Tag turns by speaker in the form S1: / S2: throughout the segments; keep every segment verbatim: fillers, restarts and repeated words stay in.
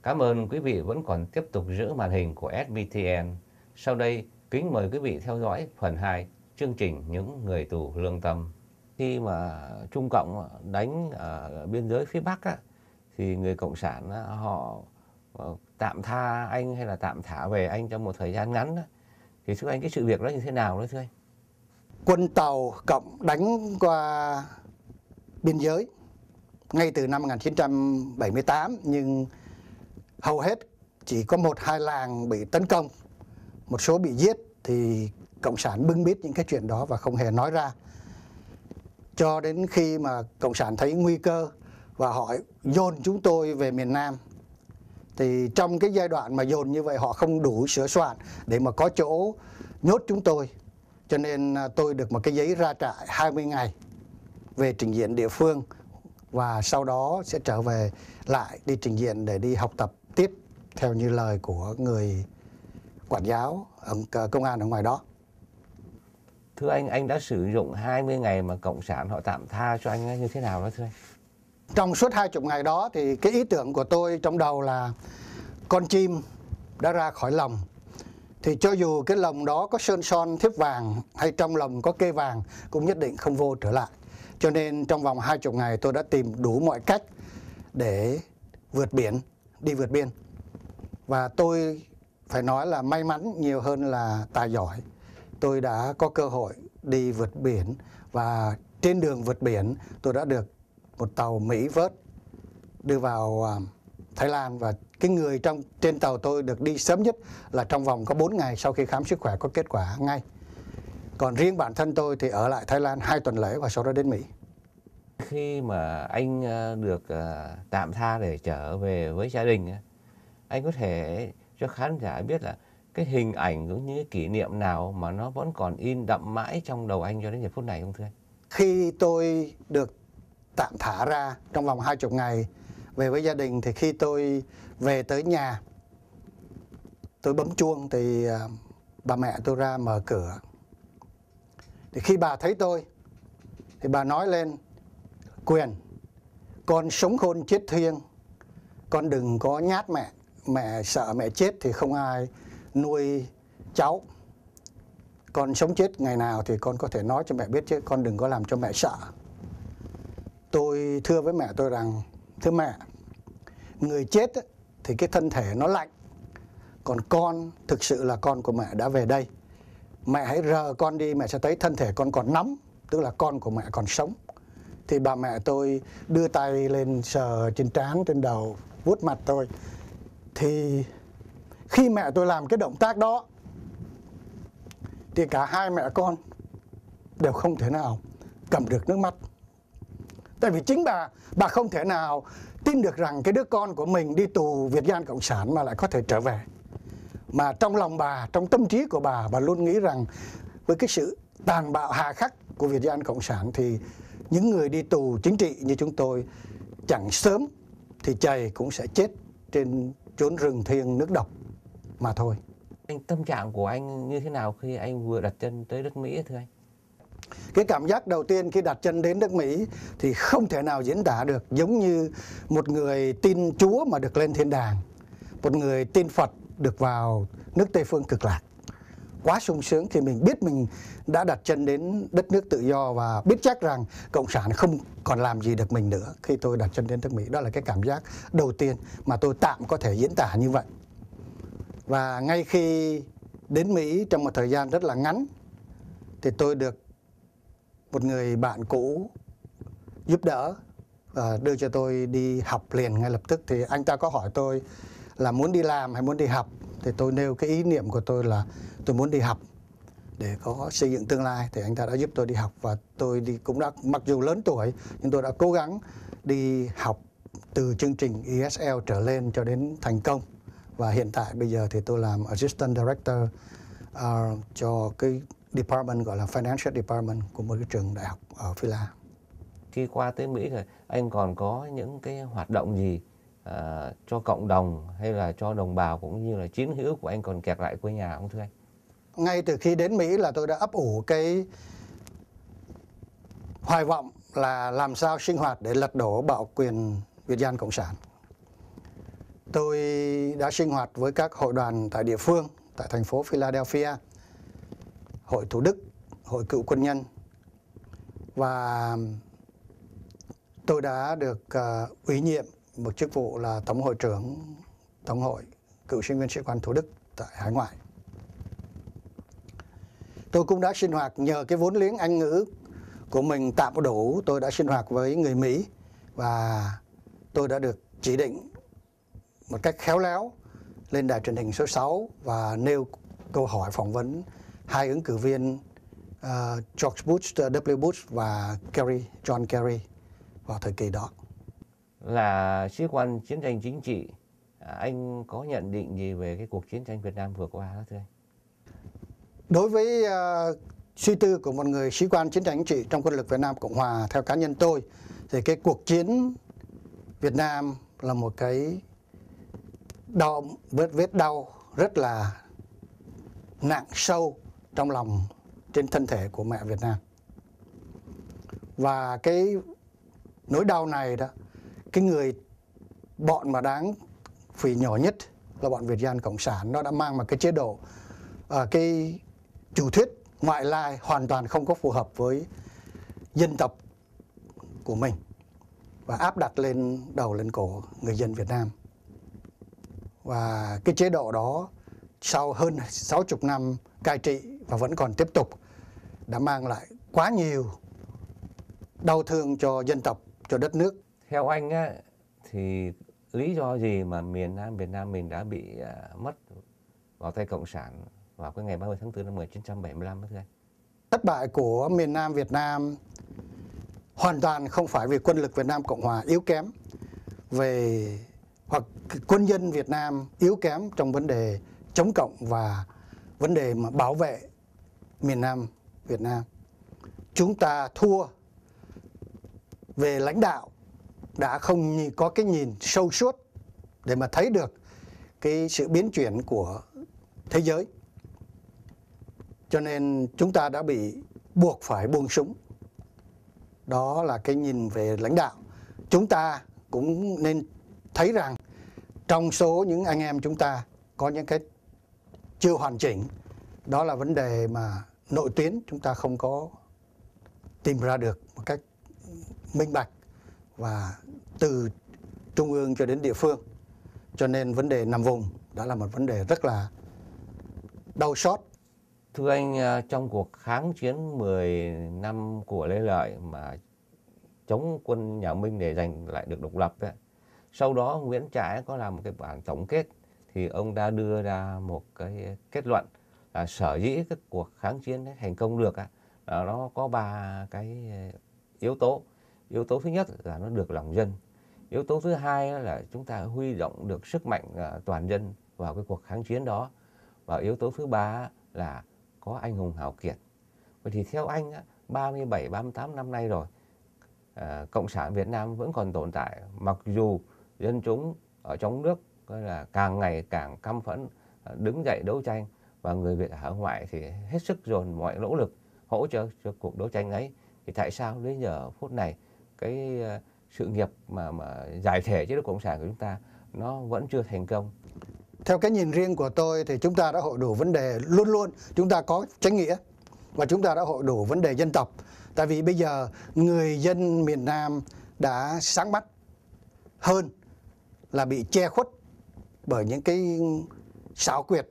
S1: Cảm ơn quý vị vẫn còn tiếp tục giữ màn hình của ét bê tê en. Sau đây, kính mời quý vị theo dõi phần hai chương trình Những Người Tù Lương Tâm. Khi mà Trung Cộng đánh ở biên giới phía Bắc á, thì người Cộng sản á, họ tạm tha anh hay là tạm thả về anh trong một thời gian ngắn á. Thì thưa anh, cái sự việc đó như thế nào đó thưa anh?
S2: Quân Tàu Cộng đánh qua biên giới ngay từ năm một nghìn chín trăm bảy mươi tám, nhưng hầu hết chỉ có một hai làng bị tấn công, một số bị giết, thì Cộng sản bưng bít những cái chuyện đó và không hề nói ra. Cho đến khi mà Cộng sản thấy nguy cơ và họ dồn chúng tôi về miền Nam, thì trong cái giai đoạn mà dồn như vậy họ không đủ sửa soạn để mà có chỗ nhốt chúng tôi. Cho nên tôi được một cái giấy ra trại hai mươi ngày về trình diện địa phương, và sau đó sẽ trở về lại đi trình diện để đi học tập tiếp theo như lời của người quản giáo ở công an ở ngoài đó.
S1: Thưa anh, anh đã sử dụng hai mươi ngày mà Cộng sản họ tạm tha cho anh như thế nào đó thưa anh?
S2: Trong suốt hai mươi ngày đó thì cái ý tưởng của tôi trong đầu là con chim đã ra khỏi lồng, thì cho dù cái lồng đó có sơn son thiếp vàng hay trong lồng có kê vàng cũng nhất định không vô trở lại. Cho nên trong vòng hai mươi ngày tôi đã tìm đủ mọi cách để vượt biển, đi vượt biên. Và tôi phải nói là may mắn nhiều hơn là tài giỏi. Tôi đã có cơ hội đi vượt biển, và trên đường vượt biển tôi đã được một tàu Mỹ vớt đưa vào Thái Lan. Và cái người trong trên tàu tôi được đi sớm nhất là trong vòng có bốn ngày sau khi khám sức khỏe có kết quả ngay. Còn riêng bản thân tôi thì ở lại Thái Lan hai tuần lễ và sau đó đến Mỹ.
S1: Khi mà anh được tạm tha để trở về với gia đình, anh có thể cho khán giả biết là cái hình ảnh cũng như kỷ niệm nào mà nó vẫn còn in đậm mãi trong đầu anh cho đến giờ phút này không thưa anh?
S2: Khi tôi được tạm thả ra trong vòng hai mươi ngày về với gia đình, thì khi tôi về tới nhà, tôi bấm chuông thì bà mẹ tôi ra mở cửa. Thì khi bà thấy tôi thì bà nói lên: Quyền, con sống khôn chết thiêng, con đừng có nhát mẹ. Mẹ sợ mẹ chết thì không ai nuôi cháu. Con sống chết ngày nào thì con có thể nói cho mẹ biết, chứ con đừng có làm cho mẹ sợ. Tôi thưa với mẹ tôi rằng: thưa mẹ, người chết thì cái thân thể nó lạnh, còn con thực sự là con của mẹ đã về đây. Mẹ hãy rờ con đi, mẹ sẽ thấy thân thể con còn nóng, tức là con của mẹ còn sống. Thì bà mẹ tôi đưa tay lên sờ trên trán, trên đầu, vuốt mặt tôi. Thì khi mẹ tôi làm cái động tác đó thì cả hai mẹ con đều không thể nào cầm được nước mắt. Tại vì chính bà, bà không thể nào tin được rằng cái đứa con của mình đi tù Việt Gian Cộng sản mà lại có thể trở về. Mà trong lòng bà, trong tâm trí của bà, bà luôn nghĩ rằng với cái sự tàn bạo hà khắc của Việt Gian Cộng sản thì những người đi tù chính trị như chúng tôi chẳng sớm thì chày cũng sẽ chết trên chốn rừng thiêng nước độc mà thôi.
S1: Anh, tâm trạng của anh như thế nào khi anh vừa đặt chân tới nước Mỹ thưa anh?
S2: Cái cảm giác đầu tiên khi đặt chân đến nước Mỹ thì không thể nào diễn tả được, giống như một người tin Chúa mà được lên thiên đàng, một người tin Phật được vào nước Tây Phương Cực Lạc. Quá sung sướng khi mình biết mình đã đặt chân đến đất nước tự do và biết chắc rằng Cộng sản không còn làm gì được mình nữa khi tôi đặt chân đến nước Mỹ. Đó là cái cảm giác đầu tiên mà tôi tạm có thể diễn tả như vậy. Và ngay khi đến Mỹ trong một thời gian rất là ngắn thì tôi được một người bạn cũ giúp đỡ và đưa cho tôi đi học liền ngay lập tức. Thì anh ta có hỏi tôi là muốn đi làm hay muốn đi học, thì tôi nêu cái ý niệm của tôi là tôi muốn đi học để có xây dựng tương lai. Thì anh ta đã giúp tôi đi học, và tôi đi cũng đã, mặc dù lớn tuổi nhưng tôi đã cố gắng đi học từ chương trình E S L trở lên cho đến thành công. Và hiện tại bây giờ thì tôi làm Assistant Director uh, cho cái department gọi là Financial Department của một cái trường đại học ở Phi La.
S1: Khi qua tới Mỹ rồi, anh còn có những cái hoạt động gì uh, cho cộng đồng hay là cho đồng bào cũng như là chiến hữu của anh còn kẹt lại quê nhà không thưa anh?
S2: Ngay từ khi đến Mỹ là tôi đã ấp ủ cái hoài vọng là làm sao sinh hoạt để lật đổ bạo quyền Việt Gian Cộng sản. tôi đã sinh hoạt với các hội đoàn tại địa phương, tại thành phố Philadelphia, Hội Thủ Đức, Hội Cựu Quân nhân. Và tôi đã được uh, ủy nhiệm một chức vụ là Tổng hội trưởng Tổng hội Cựu sinh viên sĩ quan Thủ Đức tại hải ngoại. Tôi cũng đã sinh hoạt nhờ cái vốn liếng Anh ngữ của mình tạm đủ, tôi đã sinh hoạt với người Mỹ và tôi đã được chỉ định một cách khéo léo lên đài truyền hình số sáu và nêu câu hỏi phỏng vấn hai ứng cử viên uh, George Bush, W. Bush và Kerry, John Kerry vào thời kỳ đó.
S1: Là sĩ quan chiến tranh chính trị, anh có nhận định gì về cái cuộc chiến tranh Việt Nam vừa qua đó thưa anh?
S2: Đối với uh, suy tư của một người sĩ quan chiến tranh chính trị trong quân lực Việt Nam Cộng Hòa, theo cá nhân tôi, thì cái cuộc chiến Việt Nam là một cái đau, vết, vết đau rất là nặng sâu trong lòng, trên thân thể của mẹ Việt Nam. Và cái nỗi đau này đó, cái người bọn mà đáng phỉ nhổ nhất là bọn Việt Gian Cộng sản. Nó đã mang một cái chế độ, uh, cái chủ thuyết ngoại lai hoàn toàn không có phù hợp với dân tộc của mình và áp đặt lên đầu lên cổ người dân Việt Nam. Và cái chế độ đó sau hơn sáu mươi năm cai trị và vẫn còn tiếp tục đã mang lại quá nhiều đau thương cho dân tộc, cho đất nước.
S1: Theo anh á, thì lý do gì mà miền Nam Việt Nam mình đã bị uh, mất vào tay Cộng sản vào cái ngày ba mươi tháng tư năm một nghìn chín trăm bảy mươi lăm đó thưa anh?
S2: Thất bại của miền Nam Việt Nam hoàn toàn không phải vì quân lực Việt Nam Cộng Hòa yếu kém về hoặc quân nhân Việt Nam yếu kém trong vấn đề chống cộng và vấn đề mà bảo vệ miền Nam Việt Nam. Chúng ta thua về lãnh đạo, đã không có cái nhìn sâu suốt để mà thấy được cái sự biến chuyển của thế giới. Cho nên chúng ta đã bị buộc phải buông súng. Đó là cái nhìn về lãnh đạo. Chúng ta cũng nên thấy rằng trong số những anh em chúng ta có những cái chưa hoàn chỉnh. Đó là vấn đề mà nội tuyến chúng ta không có tìm ra được một cách minh bạch và từ trung ương cho đến địa phương. Cho nên vấn đề nằm vùng đã là một vấn đề rất là đau xót.
S1: Thưa anh, trong cuộc kháng chiến mười năm của Lê Lợi mà chống quân nhà Minh để giành lại được độc lập ấy, sau đó Nguyễn Trãi có làm một cái bản tổng kết thì ông đã đưa ra một cái kết luận là sở dĩ cái cuộc kháng chiến ấy thành công được là nó có ba cái yếu tố. Yếu tố thứ nhất là nó được lòng dân. Yếu tố thứ hai là chúng ta huy động được sức mạnh toàn dân vào cái cuộc kháng chiến đó. Và yếu tố thứ ba là có anh hùng hào kiệt. Vậy thì theo anh, ba mươi bảy, ba mươi tám năm nay rồi, Cộng sản Việt Nam vẫn còn tồn tại, mặc dù dân chúng ở trong nước là càng ngày càng căm phẫn, đứng dậy đấu tranh, và người Việt ở hải ngoại thì hết sức dồn mọi nỗ lực hỗ trợ cho cuộc đấu tranh ấy. Thì tại sao đến giờ phút này cái sự nghiệp mà mà giải thể chế độ cộng sản của chúng ta nó vẫn chưa thành công?
S2: Theo cái nhìn riêng của tôi thì chúng ta đã hội đủ vấn đề, luôn luôn chúng ta có chánh nghĩa và chúng ta đã hội đủ vấn đề dân tộc. Tại vì bây giờ người dân miền Nam đã sáng mắt hơn là bị che khuất bởi những cái xảo quyệt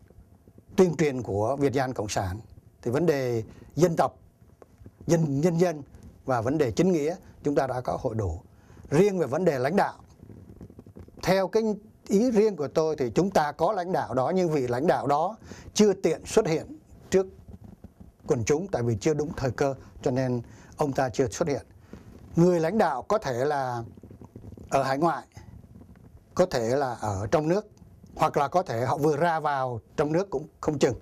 S2: tuyên truyền của Việt Gian Cộng sản. Thì vấn đề dân tộc, dân nhân dân và vấn đề chính nghĩa chúng ta đã có hội đủ. Riêng về vấn đề lãnh đạo, theo cái ý riêng của tôi thì chúng ta có lãnh đạo đó, nhưng vì lãnh đạo đó chưa tiện xuất hiện trước quần chúng, tại vì chưa đúng thời cơ cho nên ông ta chưa xuất hiện. Người lãnh đạo có thể là ở hải ngoại, có thể là ở trong nước, hoặc là có thể họ vừa ra vào trong nước cũng không chừng.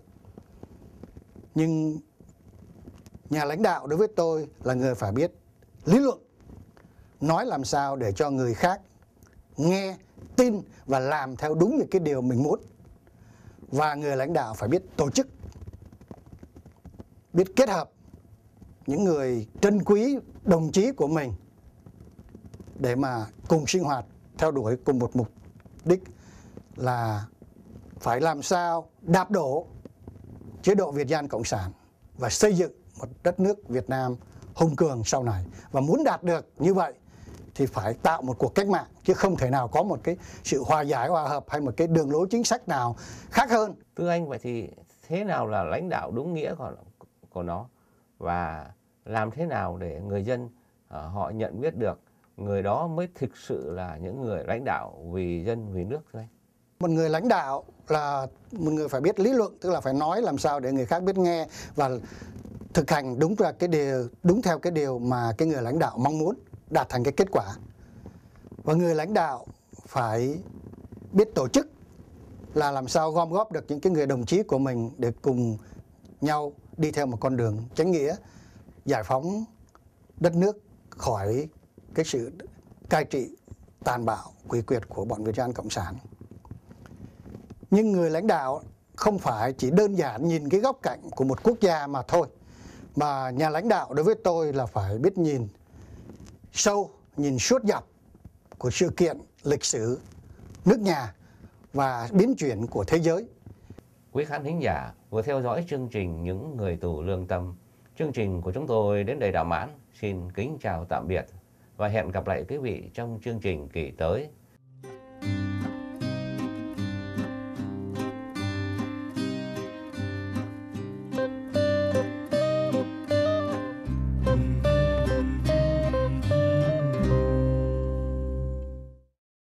S2: Nhưng nhà lãnh đạo đối với tôi là người phải biết lý luận, nói làm sao để cho người khác nghe, tin và làm theo đúng những cái điều mình muốn. Và người lãnh đạo phải biết tổ chức, biết kết hợp những người trân quý đồng chí của mình để mà cùng sinh hoạt theo đuổi cùng một mục đích là phải làm sao đạp đổ chế độ Việt Gian Cộng sản và xây dựng một đất nước Việt Nam hùng cường sau này. Và muốn đạt được như vậy thì phải tạo một cuộc cách mạng, chứ không thể nào có một cái sự hòa giải, hòa hợp hay một cái đường lối chính sách nào khác hơn.
S1: Thưa anh, vậy thì thế nào là lãnh đạo đúng nghĩa của, của nó? Và làm thế nào để người dân uh, họ nhận biết được người đó mới thực sự là những người lãnh đạo vì dân, vì nước thưa anh?
S2: Một người lãnh đạo là một người phải biết lý luận, tức là phải nói làm sao để người khác biết nghe và thực hành đúng ra cái điều, đúng theo cái điều mà cái người lãnh đạo mong muốn đạt thành cái kết quả. Và người lãnh đạo phải biết tổ chức, là làm sao gom góp được những cái người đồng chí của mình để cùng nhau đi theo một con đường chánh nghĩa, giải phóng đất nước khỏi cái sự cai trị tàn bạo quỷ quyệt của bọn Việt Gian Cộng sản. Nhưng người lãnh đạo không phải chỉ đơn giản nhìn cái góc cạnh của một quốc gia mà thôi, mà nhà lãnh đạo đối với tôi là phải biết nhìn sâu, nhìn suốt dọc của sự kiện lịch sử nước nhà và biến chuyển của thế giới.
S1: Quý khán thính giả vừa theo dõi chương trình Những Người Tù Lương Tâm. Chương trình của chúng tôi đến đây đã mãn. Xin kính chào tạm biệt và hẹn gặp lại quý vị trong chương trình kỳ tới.